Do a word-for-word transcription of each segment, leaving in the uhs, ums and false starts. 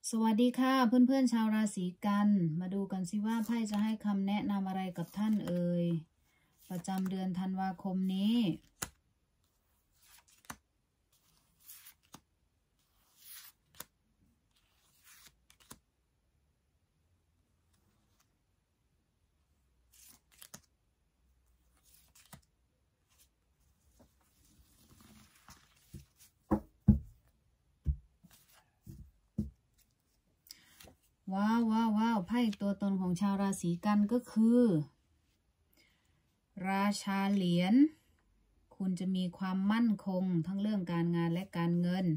สวัสดีค่ะเพื่อนๆชาวราศีกันมาดูกันสิว่าไพ่จะให้คำแนะนำอะไรกับท่านเอ่ยประจำเดือนธันวาคมนี้ว้าวว้าวว้าวไพ่ตัวตนของชาวราศีกันก็คือราชาเหรียญคุณจะมีความมั่นคงทั้งเรื่องการงานและการเงิน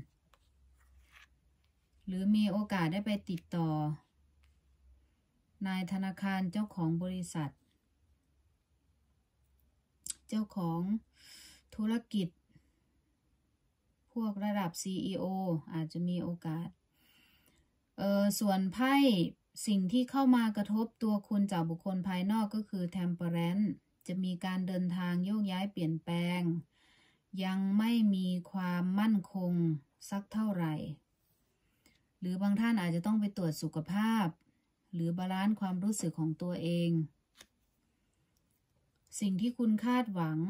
หรือมีโอกาสได้ไปติดต่อนายธนาคารเจ้าของบริษัทเจ้าของธุรกิจพวกระดับ ซี อี โอ อาจจะมีโอกาสเออส่วนไพ่สิ่งที่เข้ามากระทบตัวคุณจากบุคคลภายนอกก็คือ Temperance จะมีการเดินทางโยกย้ายเปลี่ยนแปลงยังไม่มีความมั่นคงสักเท่าไหร่หรือบางท่านอาจจะต้องไปตรวจสุขภาพหรือบาลานซ์ความรู้สึกของตัวเองสิ่งที่คุณคาดหวัง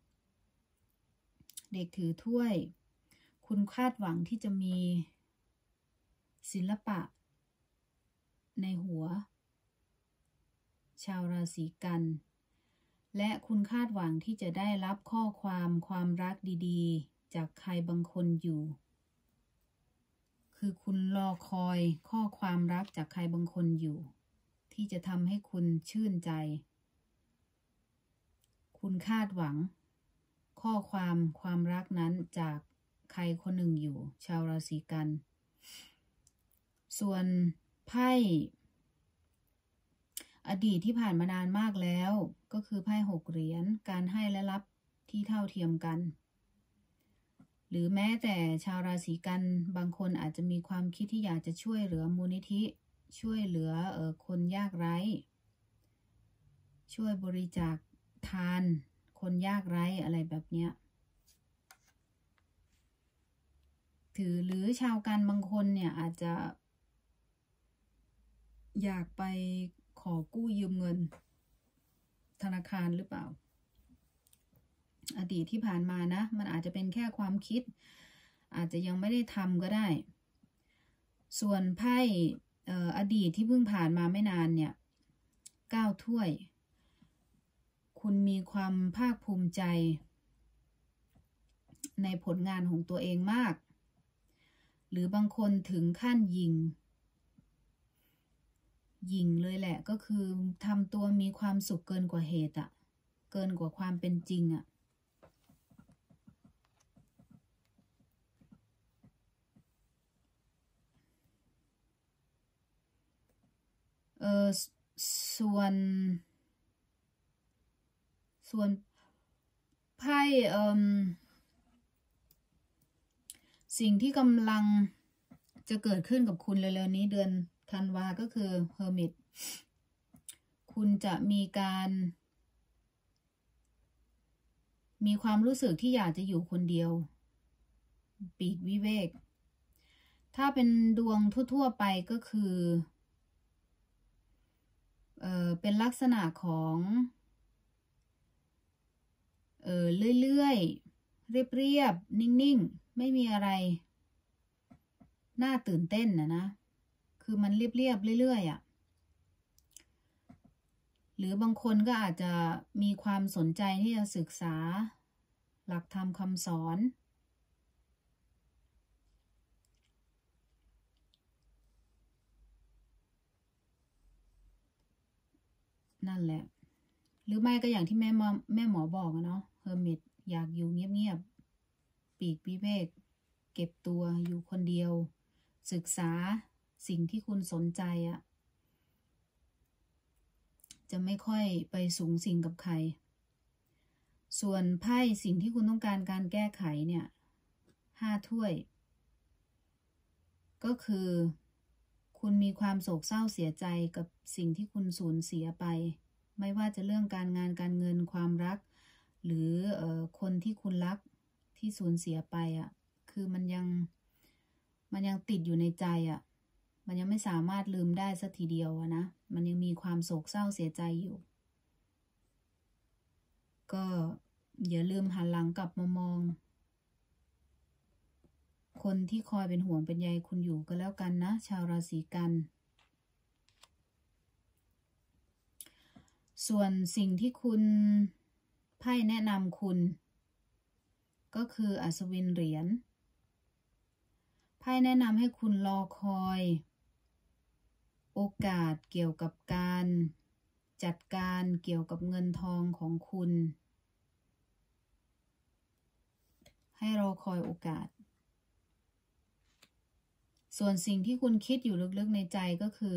เด็กถือถ้วยคุณคาดหวังที่จะมีศิลปะในหัวชาวราศีกันและคุณคาดหวังที่จะได้รับข้อความความรักดีๆจากใครบางคนอยู่คือคุณรอคอยข้อความรักจากใครบางคนอยู่ที่จะทำให้คุณชื่นใจคุณคาดหวังข้อความความรักนั้นจากใครคนหนึ่งอยู่ชาวราศีกันส่วนไพ่อดีตที่ผ่านมานานมากแล้วก็คือไพ่หกเหรียญการให้และรับที่เท่าเทียมกันหรือแม้แต่ชาวราศีกันบางคนอาจจะมีความคิดที่อยากจะช่วยเหลือมูลนิธิช่วยเหลือเอ่อคนยากไร้ช่วยบริจาคทานคนยากไร้อะไรแบบเนี้ยถือหรือชาวกันบางคนเนี่ยอาจจะอยากไปขอกู้ยืมเงินธนาคารหรือเปล่าอดีตที่ผ่านมานะมันอาจจะเป็นแค่ความคิดอาจจะยังไม่ได้ทำก็ได้ส่วนไพ่เอ่ออดีตที่เพิ่งผ่านมาไม่นานเนี่ยเก้าถ้วยคุณมีความภาคภูมิใจในผลงานของตัวเองมากหรือบางคนถึงขั้นยิงยิงเลยแหละก็คือทำตัวมีความสุขเกินกว่าเหตุอะเกินกว่าความเป็นจริงอะเออส่วนส่วนไพ่เอ่อสิ่งที่กำลังจะเกิดขึ้นกับคุณเร็วๆนี้เดือนธันวาก็คือ Hermit คุณจะมีการมีความรู้สึกที่อยากจะอยู่คนเดียวปีกวิเวกถ้าเป็นดวงทั่วๆไปก็คือเอ่อเป็นลักษณะของเออเรื่อยๆเรียบๆนิ่งๆไม่มีอะไรน่าตื่นเต้นนะนะคือมันเรียบๆเรื่อยๆอ่ะหรือบางคนก็อาจจะมีความสนใจที่จะศึกษาหลักธรรมคำสอนนั่นแหละหรือไม่ก็อย่างที่แม่หมอแม่หมอบอกเนาะเฮอร์มิตอยากอยู่เงียบๆปีกวิเวกเก็บตัวอยู่คนเดียวศึกษาสิ่งที่คุณสนใจอะจะไม่ค่อยไปสูงสิงกับใครส่วนไพ่สิ่งที่คุณต้องการการแก้ไขเนี่ยห้าถ้วยก็คือคุณมีความโศกเศร้าเสียใจกับสิ่งที่คุณสูญเสียไปไม่ว่าจะเรื่องการงานการเงินความรักหรือเอ่อคนที่คุณรักที่สูญเสียไปอ่ะคือมันยังมันยังติดอยู่ในใจอ่ะมันยังไม่สามารถลืมได้สักทีเดียวนะมันยังมีความโศกเศร้าเสียใจอยู่ก็อย่าลืมหันหลังกลับมามองคนที่คอยเป็นห่วงเป็นใยคุณอยู่ก็แล้วกันนะชาวราศีกันส่วนสิ่งที่คุณไพ่แนะนำคุณก็คืออัศวินเหรียญไพ่แนะนำให้คุณรอคอยโอกาสเกี่ยวกับการจัดการเกี่ยวกับเงินทองของคุณให้รอคอยโอกาสส่วนสิ่งที่คุณคิดอยู่ลึกๆในใจก็คือ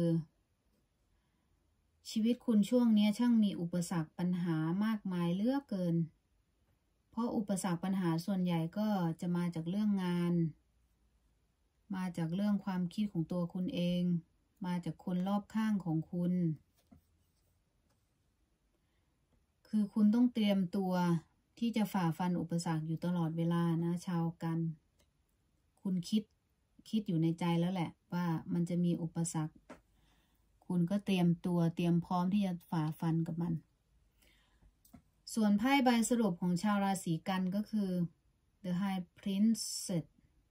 ชีวิตคุณช่วงนี้ช่างมีอุปสรรคปัญหามากมายเหลือเกินเพราะอุปสรรคปัญหาส่วนใหญ่ก็จะมาจากเรื่องงานมาจากเรื่องความคิดของตัวคุณเองมาจากคนรอบข้างของคุณคือคุณต้องเตรียมตัวที่จะฝ่าฟันอุปสรรคอยู่ตลอดเวลานะชาวกันคุณคิดคิดอยู่ในใจแล้วแหละว่ามันจะมีอุปสรรคคุณก็เตรียมตัวเตรียมพร้อมที่จะฝ่าฟันกับมันส่วนไพ่ใบสรุปของชาวราศีกันก็คือ The High Priestess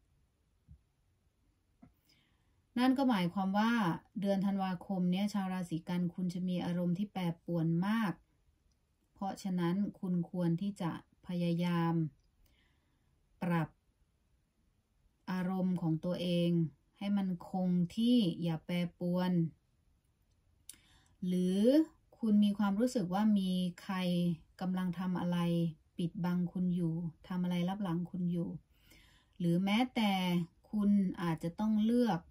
นั่นก็หมายความว่าเดือนธันวาคมนี้ชาวราศีกันคุณจะมีอารมณ์ที่แปรปรวนมากเพราะฉะนั้นคุณควรที่จะพยายามปรับอารมณ์ของตัวเองให้มันคงที่อย่าแปรปรวนหรือคุณมีความรู้สึกว่ามีใครกำลังทำอะไรปิดบังคุณอยู่ทำอะไรลับหลังคุณอยู่หรือแม้แต่คุณอาจจะต้องเลือก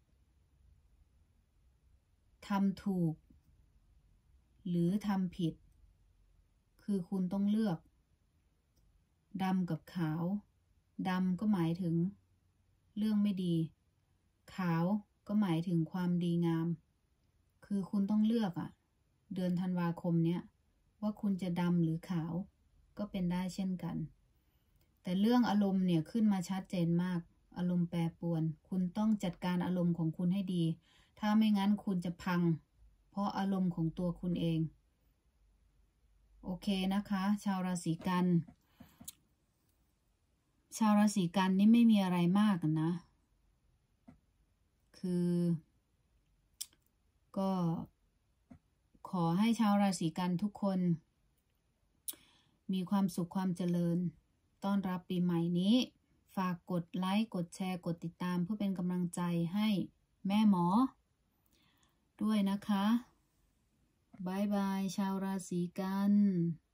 ทำถูกหรือทำผิดคือคุณต้องเลือกดำกับขาวดำก็หมายถึงเรื่องไม่ดีขาวก็หมายถึงความดีงามคือคุณต้องเลือกอะเดือนธันวาคมเนี้ยว่าคุณจะดำหรือขาวก็เป็นได้เช่นกันแต่เรื่องอารมณ์เนี่ยขึ้นมาชัดเจนมากอารมณ์แปรปรวนคุณต้องจัดการอารมณ์ของคุณให้ดีถ้าไม่งั้นคุณจะพังเพราะอารมณ์ของตัวคุณเองโอเคนะคะชาวราศีกันชาวราศีกันนี่ไม่มีอะไรมากนะคือก็ขอให้ชาวราศีกันทุกคนมีความสุขความเจริญต้อนรับปีใหม่นี้ฝากกดไลค์กดแชร์กดติดตามเพื่อเป็นกำลังใจให้แม่หมอด้วยนะคะบายบายชาวราศีกัน